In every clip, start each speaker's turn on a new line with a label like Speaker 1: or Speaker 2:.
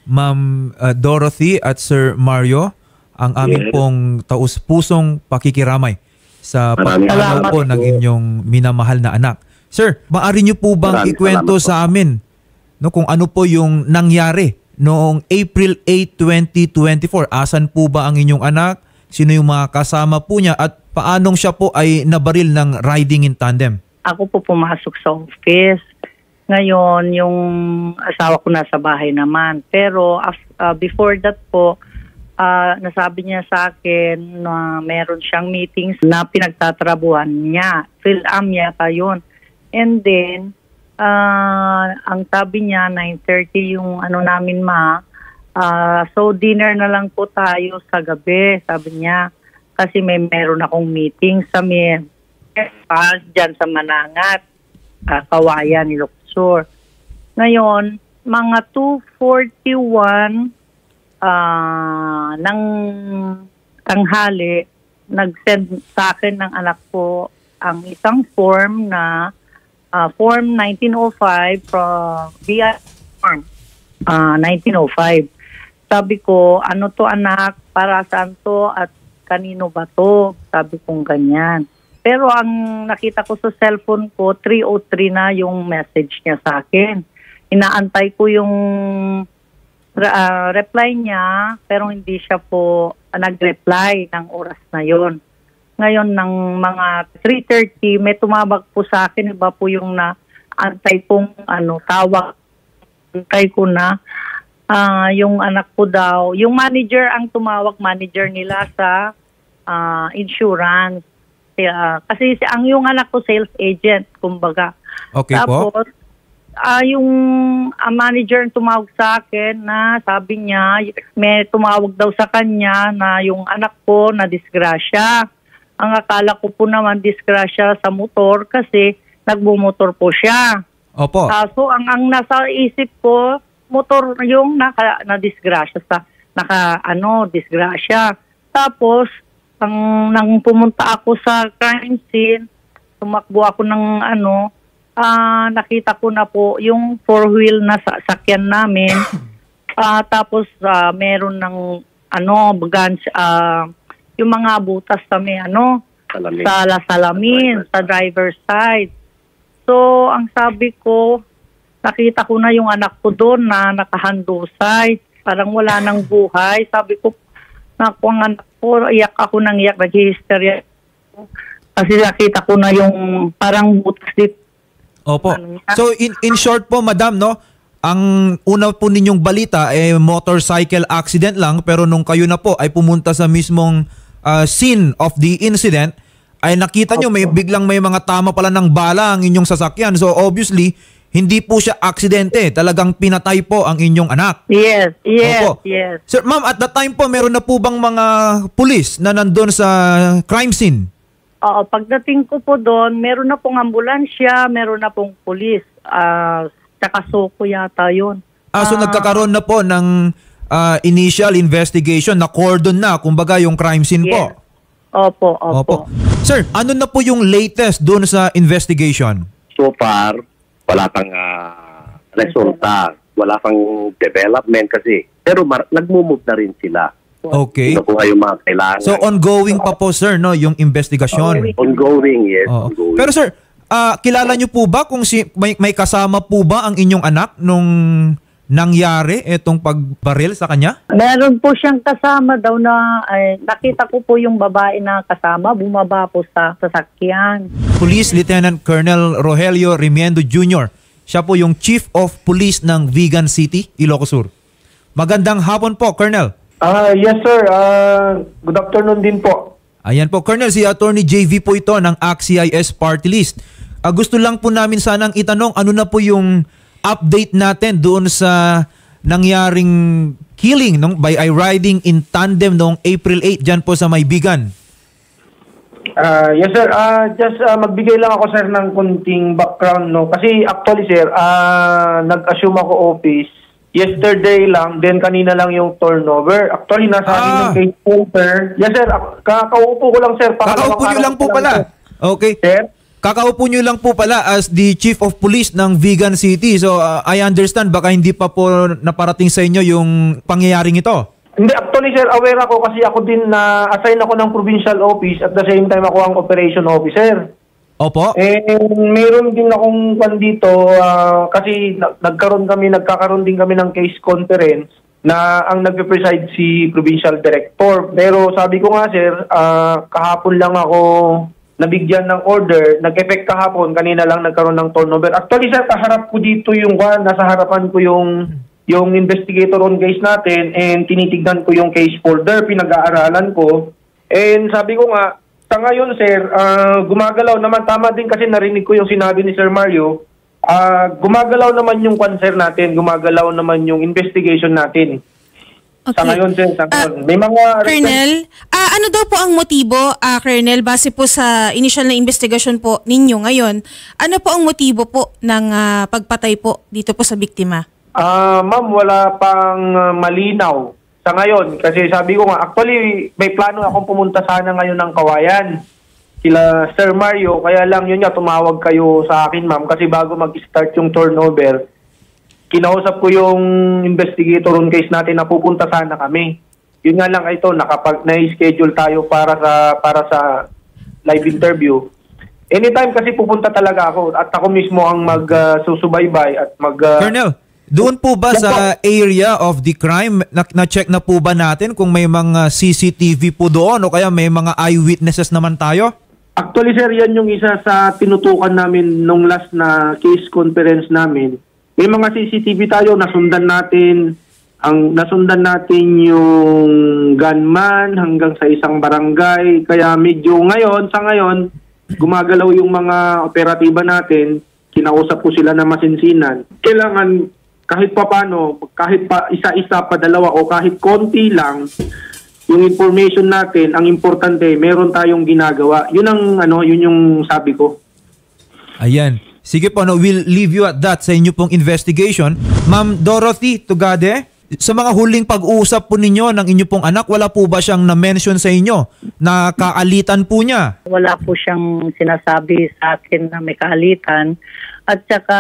Speaker 1: Ma'am Dorothy at Sir Mario, ang aming pong taus-pusong pakikiramay sa pagpanaw po ng inyong minamahal na anak. Sir, maaari niyo po bang ikwento sa amin kung ano po yung nangyari noong April 8, 2024? Asan po ba ang inyong anak? Sino yung mga kasama po niya? At paanong siya po ay nabaril ng riding in tandem?
Speaker 2: Ako po pumasok sa office. Ngayon, yung asawa ko nasa bahay naman. Pero before that po, nasabi niya sa akin na meron siyang meetings na pinagtatrabuhan niya. Phil-am yata yun. And then, ang sabi niya, 9:30 yung namin so dinner na lang po tayo sa gabi, sabi niya. Kasi meron akong meeting sa dyan sa Manangat, Kawayan, Luxor. Ngayon, mga 2:41 ng tanghali, nag-send sa akin ng anak ko ang isang form na Form 1905 from BI Form 1905. Sabi ko, ano to anak, para saan to at kanino ba to? Sabi kong ganyan. Pero ang nakita ko sa cellphone ko, 3:03 na yung message niya sa akin. Inaantay ko yung reply niya, pero hindi siya po nag-reply ng oras na yon. Ngayon, ng mga 3:30, may tumawag po sa akin. Iba po yung naantay kong tawag. Antay ko na yung anak ko daw. Yung manager ang tumawag, manager nila sa insurance. Kasi yung anak ko sales agent, kumbaga.
Speaker 1: Okay. Tapos,
Speaker 2: po. Yung manager tumawag sa akin na sabi niya, may tumawag daw sa kanya na yung anak ko na disgrasya. Ang akala ko po naman disgrasya sa motor kasi nagbumotor po siya.
Speaker 1: Opo.
Speaker 2: So ang nasa isip ko, motor yung na-disgrasya sa disgrasya. Tapos nang pumunta ako sa crime scene, tumakbo ako ng nakita ko na po yung four-wheel na sasakyan namin. Tapos meron ng guns, yung mga butas sa salamin, sa driver's side. So, ang sabi ko, nakita ko na yung anak ko doon na nakahandusay. Parang wala nang buhay. Sabi ko, ang anak ko, iyak ako ng iyak, nag-hysteria. Kasi nakita ko na yung parang butas dito.
Speaker 1: Opo. So, in short po, madam, ang una po ninyong balita motorcycle accident lang, pero nung kayo na po ay pumunta sa mismong scene of the incident, ay nakita nyo biglang may mga tama pala ng bala ang inyong sasakyan. So obviously, hindi po siya aksidente. Talagang pinatay po ang inyong anak.
Speaker 2: Yes.
Speaker 1: Opo.
Speaker 2: Yes.
Speaker 1: Sir, ma'am, at that time po, meron na po bang mga pulis na nandun sa crime scene?
Speaker 2: Oo, pagdating ko po doon, meron na pong ambulansya, meron na pong pulis. Tsaka Soko yata yun.
Speaker 1: So nagkakaroon na po ng initial investigation, na cordon na, kumbaga yung crime scene po.
Speaker 2: Opo.
Speaker 1: Sir, ano na po yung latest doon sa investigation?
Speaker 3: So far, wala pang resulta. Wala pang development kasi. Pero nagmumove na rin sila.
Speaker 1: Okay.
Speaker 3: Nakuha yung mga kailangan.
Speaker 1: So ongoing pa po, sir, yung investigasyon?
Speaker 3: Ongoing, yes. Ongoing.
Speaker 1: Pero sir, kilala niyo po ba kung may kasama po ba ang inyong anak nung nangyari itong pagbaril sa kanya?
Speaker 2: Meron po siyang kasama daw na nakita ko po yung babae na kasama, bumaba po sa sasakyan.
Speaker 1: Police Lieutenant Colonel Rogelio Rimiendo Jr. Siya po yung Chief of Police ng Vigan City, Ilocos Sur. Magandang hapon po, Colonel.
Speaker 4: Yes sir, good afternoon din po.
Speaker 1: Ayan po, Colonel, si Attorney JV po ito ng ACT-CIS Party List. Gusto lang po namin sanang itanong, ano na po yung update natin doon sa nangyaring killing by riding in tandem noong April 8 dyan po sa Maybigan?
Speaker 4: Yes sir, just magbigay lang ako sir ng konting background kasi actually sir, nag-assume ako office yesterday lang, then kanina lang yung turnover. Actually nasa akin yung case folder. Yes sir, kakaupo ko lang sir.
Speaker 1: Kakaupo nyo lang po pala. Okay.
Speaker 4: Sir?
Speaker 1: kakaupo nyo lang po pala as the Chief of Police ng Vigan City. So I understand baka hindi pa po naparating sa inyo yung pangyayaring ito.
Speaker 4: Hindi, actually sir, aware ako kasi ako din na assign ako ng provincial office at the same time ako ang operation officer.
Speaker 1: Opo.
Speaker 4: Meron din akong kwan dito kasi nagkakaroon din kami ng case conference na ang nagpe-preside si provincial director. Pero sabi ko nga sir, kahapon lang ako nabigyan ng order, nag-effect kahapon, kanina lang nagkaroon ng turnover. Actually sir, kaharap ko dito yung nasa harapan ko yung investigator on case natin and tinitignan ko yung case folder, pinag-aaralan ko. And sabi ko nga, sa ngayon sir, gumagalaw naman, tama din kasi narinig ko yung sinabi ni Sir Mario, gumagalaw naman yung concern natin, gumagalaw naman yung investigation natin.
Speaker 5: Okay.
Speaker 4: Sa ngayon sir, sa ngayon. May mga...
Speaker 5: Colonel, ano daw po ang motibo, Colonel, base po sa initial na investigation po ninyo ngayon, ano po ang motibo po ng pagpatay po dito po sa biktima?
Speaker 4: Ma'am, wala pang malinaw sa ngayon. Kasi sabi ko nga, actually, may plano akong pumunta sana ngayon ng Kawayan. Sila Sir Mario, kaya lang yun nga, tumawag kayo sa akin ma'am. Kasi bago mag-start yung turnover, kinausap ko yung investigator on case natin na pupunta sana kami. Yun nga lang ito, na-schedule tayo para sa live interview. Anytime kasi pupunta talaga ako at ako mismo ang magsusubaybay at
Speaker 1: Colonel, doon po ba sa area of the crime, na-check na po ba natin kung may mga CCTV po doon o kaya may mga eyewitnesses naman tayo?
Speaker 4: Actually sir, yan yung isa sa tinutukan namin nung last na case conference namin. May mga CCTV tayo, nasundan natin yung gunman hanggang sa isang barangay. Kaya medyo sa ngayon, gumagalaw yung mga operatiba natin, kinausap ko sila na masinsinan. Kailangan kahit pa paano, kahit pa isa-isa pa dalawa o kahit konti lang, yung information natin, ang importante, meron tayong ginagawa. Yun yung sabi ko.
Speaker 1: Ayan. Sige po, we'll leave you at that sa inyo pong investigation. Ma'am Dorothy Tugade, sa mga huling pag-uusap po ninyo ng inyo pong anak, wala po ba siyang na-mention sa inyo na kaalitan po niya?
Speaker 2: Wala po siyang sinasabi sa akin na may kaalitan. At saka,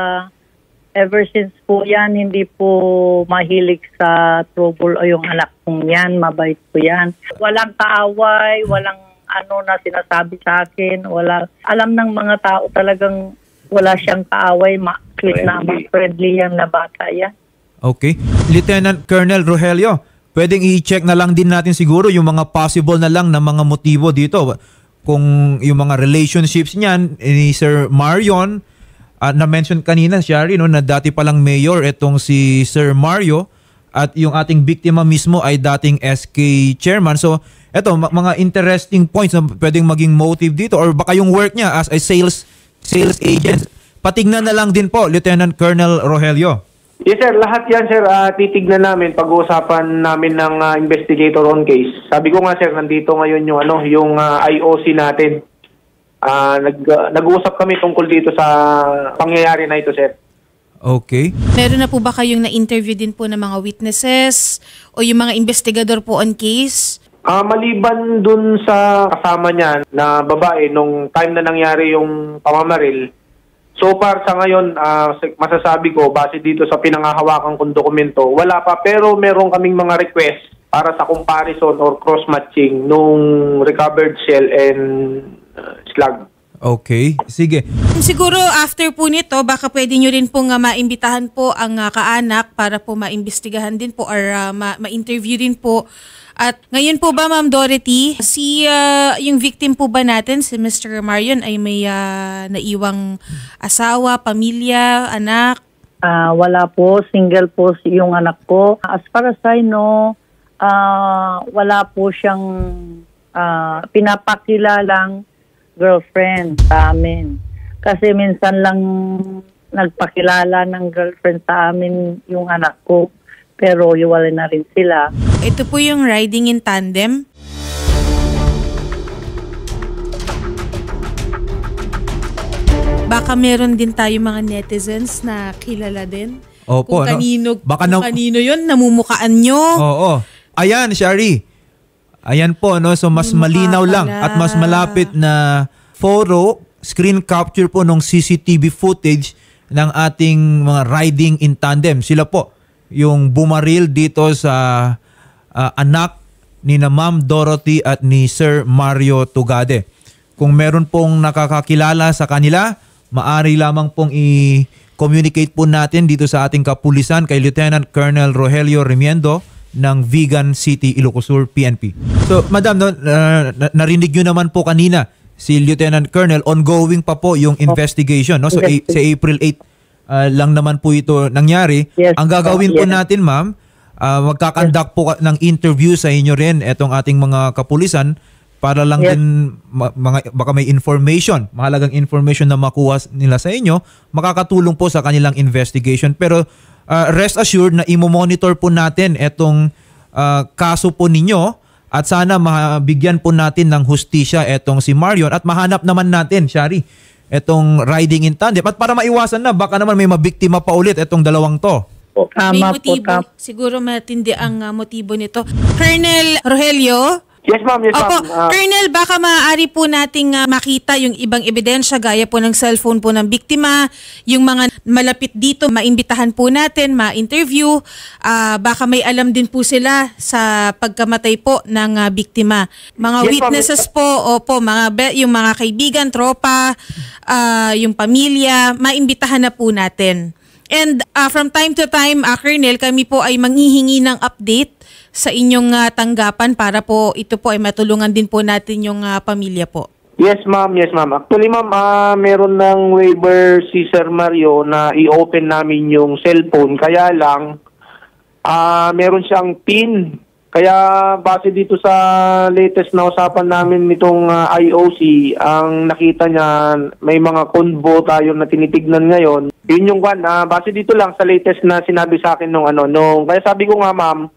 Speaker 2: ever since po yan, hindi po mahilig sa trouble o yung anak kong yan, mabait po yan. Walang kaaway, walang na sinasabi sa akin, alam ng mga tao talagang wala siyang kaaway, sweet na, friendly yan na bata yan.
Speaker 1: Okay. Lieutenant Colonel Rogelio, pwedeng i-check na lang din natin siguro yung mga possible na lang na mga motibo dito. Kung yung mga relationships niyan ni Sir Marion, na-mention kanina, Shari, na dati palang mayor itong si Sir Mario at yung ating biktima mismo ay dating SK chairman. So, eto, mga interesting points na pwedeng maging motive dito or baka yung work niya as a sales agent. Patignan na lang din po, Lieutenant Colonel Rogelio.
Speaker 4: Yes sir, lahat yan sir, titignan namin, pag-uusapan namin ng investigator on case. Sabi ko nga sir, nandito ngayon yung IOC natin. Nag-uusap kami tungkol dito sa pangyayari na ito sir.
Speaker 1: Okay.
Speaker 5: Meron na po ba kayong na-interview din po ng mga witnesses o yung mga investigador po on case?
Speaker 4: Maliban dun sa kasama niya na babae nung time na nangyari yung pamamaril, so far sa ngayon, masasabi ko, base dito sa pinangahawakan kong dokumento, wala pa, pero meron kaming mga request para sa comparison or cross-matching nung recovered shell and slug.
Speaker 1: Okay, sige.
Speaker 5: Siguro after po nito, baka pwede nyo rin pong maimbitahan po ang kaanak para po maimbestigahan din po or ma-interview din po. At ngayon po ba, Ma'am Dorothy, yung victim po ba natin, si Mr. Marion, ay may naiwang asawa, pamilya, anak?
Speaker 2: Wala po, single po yung anak ko. As far as I know, wala po siyang pinapakilalang girlfriend sa amin. Kasi minsan lang nagpakilala ng girlfriend sa amin yung anak ko. Pero iwalay na rin sila.
Speaker 5: Ito po yung riding in tandem. Baka meron din tayo mga netizens na kilala din.
Speaker 1: Opo,
Speaker 5: kung kanino yun, namumukaan nyo.
Speaker 1: Oo. Ayan, Shari. Ayan po, so mas malinaw lang at mas malapit na photo screen capture po ng CCTV footage ng ating mga riding in tandem. Sila po yung bumaril dito sa anak ni na Ma'am Dorothy at ni Sir Mario Tugade. Kung meron pong nakakakilala sa kanila, maari lamang pong i-communicate po natin dito sa ating kapulisan kay Lieutenant Colonel Rogelio Remiendo ng Vigan City, Ilocos Sur, PNP. So, Madam, narinig nyo naman po kanina si Lieutenant Colonel, ongoing pa po yung investigation. No? So, sa April 8 lang naman po ito nangyari.
Speaker 2: Yes.
Speaker 1: Ang gagawin po natin, ma'am, magkakandak po ng interview sa inyo rin itong ating mga kapulisan para lang din baka may information, mahalagang information na makuha nila sa inyo, makakatulong po sa kanilang investigation. Pero rest assured na imo-monitor po natin itong kaso po ninyo at sana mabigyan po natin ng hustisya itong si Marion at mahanap naman natin, Shari, itong riding in tandem. At para maiwasan na, baka naman may mabiktima pa ulit itong dalawang to.
Speaker 5: May motibo. Siguro matindi ang motibo nito. Colonel Rogelio?
Speaker 4: Yes, ma'am. Yes,
Speaker 5: Opo,
Speaker 4: ma'am.
Speaker 5: Colonel, baka maaari po nating makita yung ibang ebidensya gaya po ng cellphone po ng biktima, yung mga malapit dito, maimbitahan po natin, ma-interview. Baka may alam din po sila sa pagkamatay po ng biktima. Mga
Speaker 4: Yes,
Speaker 5: witnesses po, opo, yung mga kaibigan, tropa, yung pamilya, maimbitahan na po natin. And from time to time, Colonel, kami po ay manghihingi ng update sa inyong tanggapan para po ito po ay matulungan din po natin yung pamilya po.
Speaker 4: Yes, ma'am. Yes, ma'am. Actually, ma'am, meron ng waiver si Sir Mario na i-open namin yung cellphone. Kaya lang, meron siyang PIN. Kaya base dito sa latest na usapan namin nitong IOC, ang nakita niya, may mga convo tayo na tinitignan ngayon. Yun yung base dito lang sa latest na sinabi sa akin nung kaya sabi ko nga, ma'am,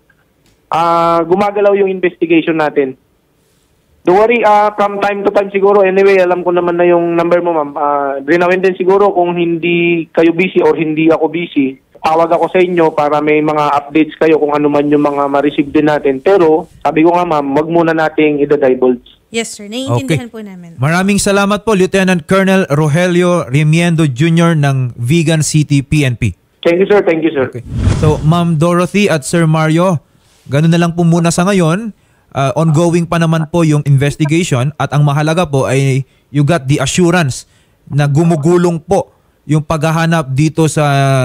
Speaker 4: gumagalaw yung investigation natin. Don't worry, from time to time siguro, anyway, alam ko naman na yung number mo, ma'am. Rinawin din siguro kung hindi kayo busy or hindi ako busy. Tawag ako sa inyo para may mga updates kayo kung ano man yung mga ma-receive din natin. Pero, sabi ko nga, ma'am, wag muna nating i-divulge.
Speaker 5: Yes, sir. Naiintindihan po namin.
Speaker 1: Maraming salamat po, Lieutenant Colonel Rogelio Remiendo Jr. ng Vigan City, PNP.
Speaker 4: Thank you, sir. Thank you, sir.
Speaker 1: Okay. So, Ma'am Dorothy at Sir Mario, ganun na lang po muna sa ngayon. Ongoing pa naman po yung investigation at ang mahalaga po ay you got the assurance na gumugulong po yung paghahanap dito sa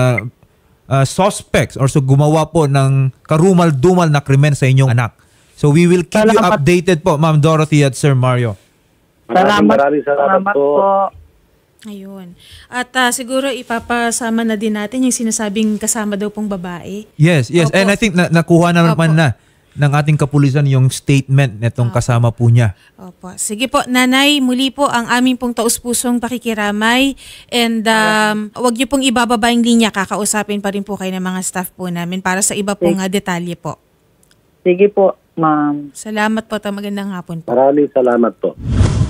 Speaker 1: suspects or so gumawa po ng karumal-dumal na krimen sa inyong anak. So we will keep you updated po, Ma'am Dorothy at Sir Mario.
Speaker 3: Maraming salamat po.
Speaker 5: Ayun. At siguro ipapasama na din natin yung sinasabing kasama daw pong babae.
Speaker 1: Yes.
Speaker 5: Opo.
Speaker 1: And I think nakuha na naman na ng ating kapulisan yung statement nitong kasama po niya.
Speaker 5: Opo. Sige po, Nanay, muli po ang aming pong taus-pusong pakikiramay and wag niyo pong ibababa yung linya, kakausapin pa rin po kayo ng mga staff po namin para sa iba pong detalye po.
Speaker 2: Sige po, ma'am.
Speaker 5: Salamat po at magandang hapon po.
Speaker 3: Maraming salamat po.